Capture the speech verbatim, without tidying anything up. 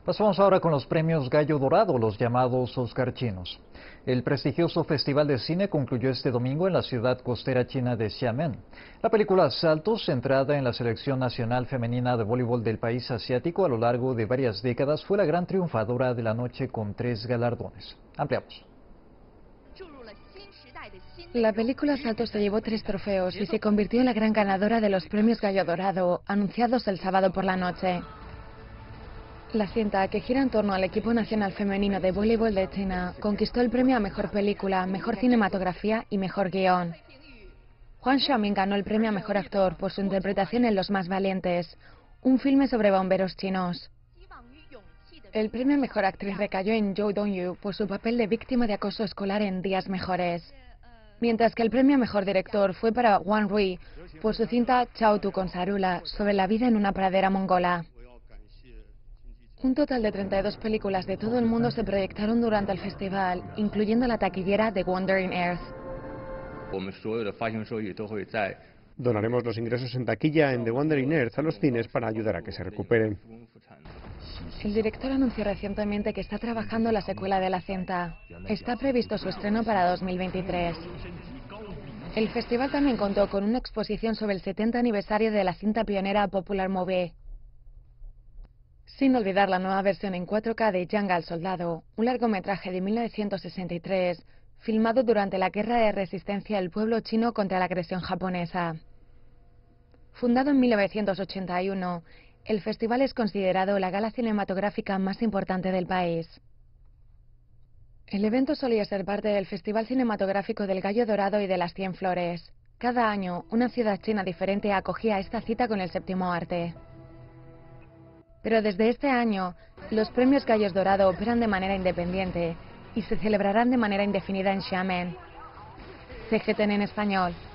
Pasamos ahora con los premios Gallo Dorado, los llamados Oscar chinos. El prestigioso Festival de Cine concluyó este domingo en la ciudad costera china de Xiamen. La película Saltos, centrada en la selección nacional femenina de voleibol del país asiático a lo largo de varias décadas, fue la gran triunfadora de la noche con tres galardones. Ampliamos. La película Saltos se llevó tres trofeos y se convirtió en la gran ganadora de los premios Gallo Dorado, anunciados el sábado por la noche. La cinta, que gira en torno al equipo nacional femenino de voleibol de China, conquistó el premio a Mejor Película, Mejor Cinematografía y Mejor Guión. Huang Xiaoming ganó el premio a Mejor Actor por su interpretación en Los Más Valientes, un filme sobre bomberos chinos. El premio a Mejor Actriz recayó en Zhou Dongyu por su papel de víctima de acoso escolar en Días Mejores. Mientras que el premio a Mejor Director fue para Wang Rui por su cinta Chao Tu con Sarula, sobre la vida en una pradera mongola. Un total de treinta y dos películas de todo el mundo se proyectaron durante el festival, incluyendo la taquillera de Wandering Earth. Donaremos los ingresos en taquilla en The Wandering Earth a los cines para ayudar a que se recuperen. El director anunció recientemente que está trabajando en la secuela de la cinta. Está previsto su estreno para dos mil veintitrés. El festival también contó con una exposición sobre el setenta aniversario de la cinta pionera Popular Movie. Sin olvidar la nueva versión en cuatro K de Yanga el Soldado, un largometraje de mil novecientos sesenta y tres, filmado durante la guerra de resistencia del pueblo chino contra la agresión japonesa. Fundado en mil novecientos ochenta y uno, el festival es considerado la gala cinematográfica más importante del país. El evento solía ser parte del Festival Cinematográfico del Gallo Dorado y de las Cien Flores. Cada año, una ciudad china diferente acogía esta cita con el séptimo arte. Pero desde este año, los premios Gallos Dorado operan de manera independiente y se celebrarán de manera indefinida en Xiamen. C G T N en español.